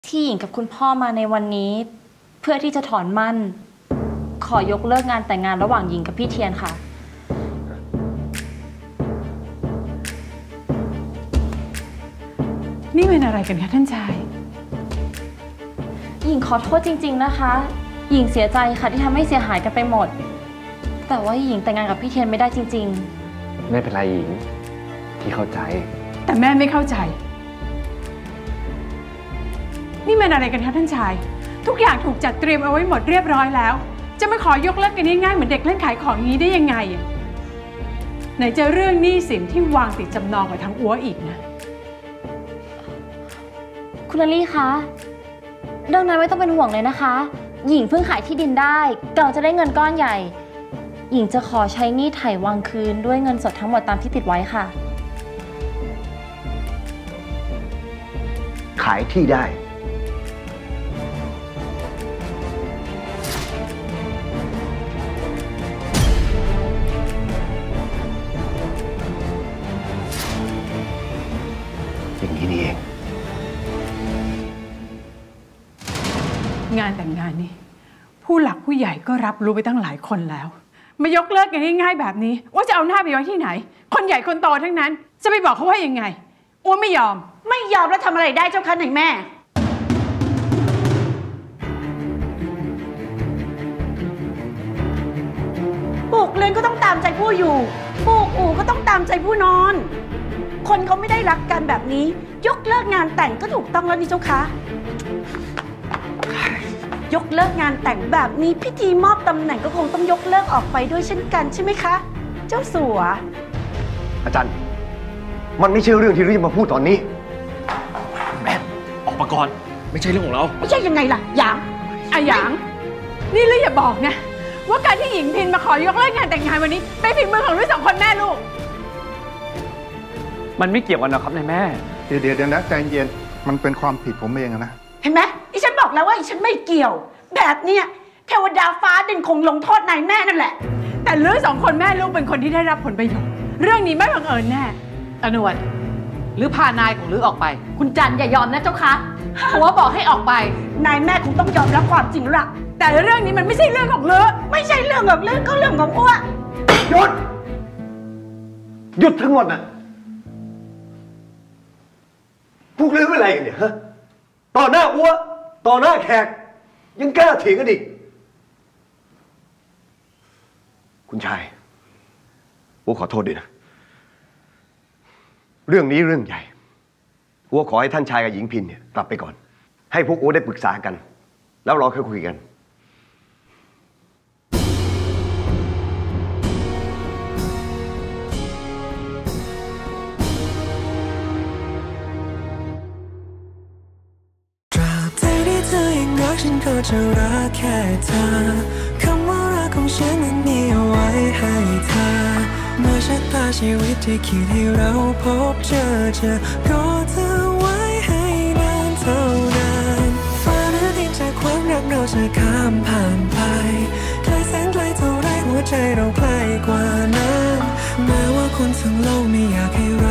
ที่หญิงกับคุณพ่อมาในวันนี้เพื่อที่จะถอนมั่นขอยกเลิกงานแต่งงานระหว่างหญิงกับพี่เทียนค่ะนี่เป็นอะไรกันคะท่านชายหญิงขอโทษจริงๆนะคะหญิงเสียใจค่ะที่ทำให้เสียหายกันไปหมดแต่ว่าหญิงแต่งงานกับพี่เทียนไม่ได้จริงไม่เป็นไรหญิงที่เข้าใจแต่แม่ไม่เข้าใจนี่มันอะไรกันคะท่านชายทุกอย่างถูกจัดเตรียมเอาไว้หมดเรียบร้อยแล้วจะมาขอยกเลิกกันง่ายๆเหมือนเด็กเล่นขายของอย่างนี้ได้ยังไงไหนจะเรื่องหนี้สินที่วางติดจำนองกับทางอัวอีกนะคุณลลี่คะเรื่องนั้นไม่ต้องเป็นห่วงเลยนะคะหญิงเพิ่งขายที่ดินได้กำลังจะได้เงินก้อนใหญ่หญิงจะขอใช้หนี้ไถ่วางคืนด้วยเงินสดทั้งหมดตามที่ติดไว้ค่ะขายที่ได้อย่างนี้นี่เองงานแต่งงานนี่ผู้หลักผู้ใหญ่ก็รับรู้ไปตั้งหลายคนแล้วมายกเลิกกันง่ายๆแบบนี้ว่าจะเอาหน้าไปไว้ที่ไหนคนใหญ่คนโตทั้งนั้นจะไปบอกเขาว่ายังไงอ้วนไม่ยอมแล้วทำอะไรได้เจ้าคะไหนแม่ปลูกเรือนก็ต้องตามใจผู้อยู่ปลูกอู่ก็ต้องตามใจผู้นอนคนเขาไม่ได้รักกันแบบนี้ยกเลิกงานแต่งก็ถูกต้องแล้วนี่เจ้าคะยกเลิกงานแต่งแบบนี้พิธีมอบตำแหน่งก็คงต้องยกเลิกออกไปด้วยเช่นกันใช่ไหมคะเจ้าสัวอาจารย์มันไม่ใช่เรื่องที่รีบมาพูดตอนนี้แม่ออกมาก่อนไม่ใช่เรื่องของเราไม่ใช่ยังไงล่ะหยางหยางนี่เลยอย่าบอกนะว่าการที่หญิงพินมาขอยกเลิกงานแต่งงานวันนี้เป็นฝีมือของลูกสองคนแม่ลูกมันไม่เกี่ยวกันนะครับนายแม่เดี๋ยวนะใจเย็นมันเป็นความผิดผมเองนะเห็นไหมอีฉันบอกแล้วว่าอีฉันไม่เกี่ยวแบบเนี้ยเทวดาฟ้าดินคงลงโทษนายแม่นั่นแหละแต่ลูกสองคนแม่ลูกเป็นคนที่ได้รับผลประโยชน์เรื่องนี้ไม่บังเอิญแน่อนุวัฒน์หรือพานายของลือออกไปคุณจันอย่ายอมนะเจ้าคะผัวบอกให้ออกไปนายแม่คงต้องยอมรับความจริงละแต่เรื่องนี้มันไม่ใช่เรื่องของลือไม่ใช่เรื่องของลือก็เรื่องของอ้วหยุดทั้งหมดน่ะพวกลือเป็นอะไรกันเนี่ยฮะต่อหน้าอ้วต่อหน้าแขกยังกล้าเถียงกันอีกคุณชายอ้วขอโทษด้วยนะเรื่องนี้เรื่องใหญ่อ้วขอให้ท่านชายกับหญิงพินเนี่ยกลับไปก่อนให้พวกอ้วได้ปรึกษากันแล้วเราค่อยคุยกันฉันก็จะรักแค่เธอคำว่ารักของฉันนั้นมีเอาไว้ให้เธอเมื่อชะตาชีวิตที่คิดให้เราพบเจอก็เธอไว้ให้นานเท่านานฟ้าหรือดินจากความรักเราจะข้ามผ่านไปไกลแสนไกลเท่าไรหัวใจเราใกล้กว่านั้นแม้ว่าคนทั้งโลกไม่อยากให้เรา